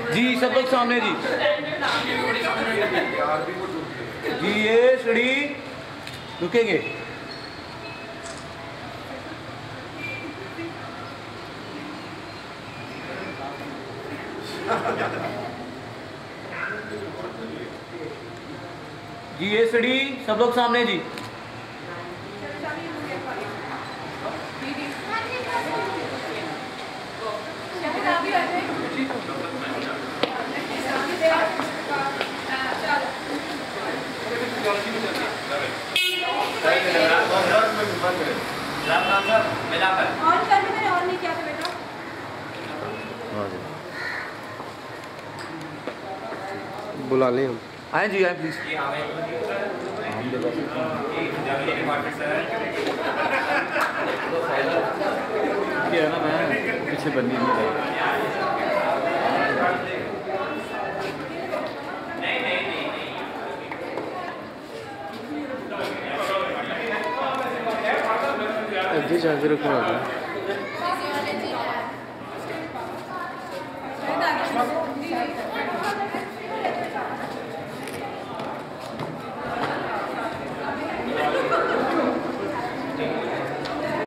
जी सब लोग सामने जी। जी ये सीढ़ी रुकेंगे। जी ये सीढ़ी सब लोग सामने जी। और नहीं किया था बेटा। बुला लें हम। आए जी आए प्लीज। ये है ना मैं पीछे बननी नहीं चार्जर रखना।